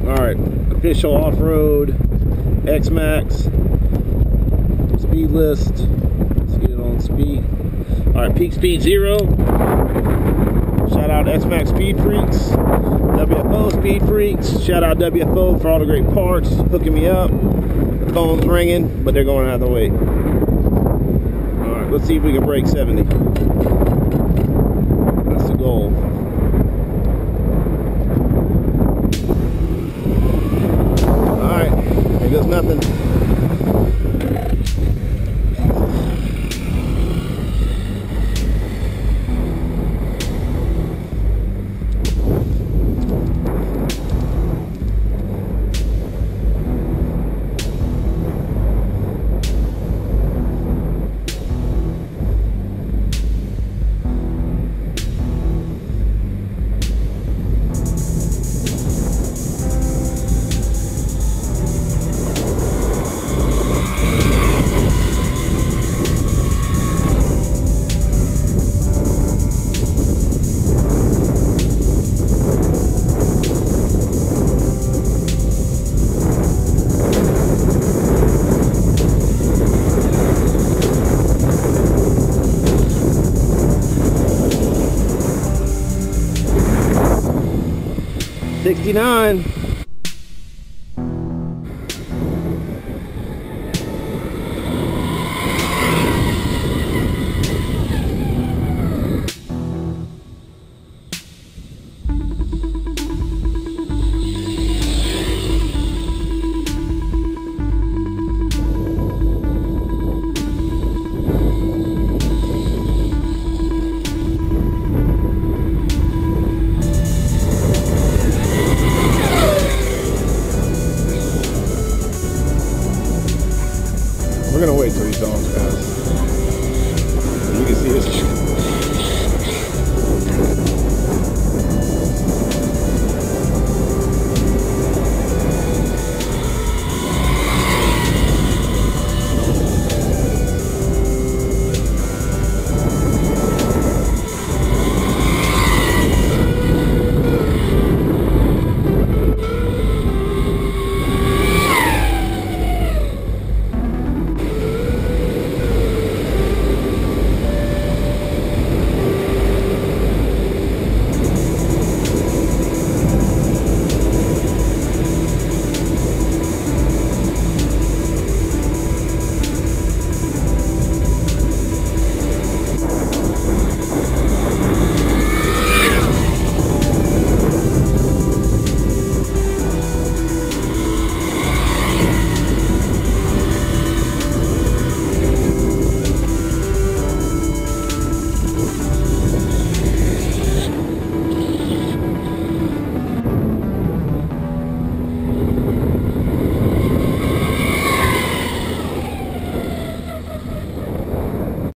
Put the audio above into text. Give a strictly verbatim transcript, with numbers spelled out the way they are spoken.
Alright, official off-road X-maxx speed list. Let's get it on speed. Alright, peak speed zero. Shout out X-maxx Speed Freaks, W F O Speed Freaks. Shout out W F O for all the great parts, hooking me up. Phone's ringing, but they're going to have to wait. Alright, let's see if we can break seventy. That's the goal. Alright, there goes nothing. sixty-nine. We're gonna wait till he's on.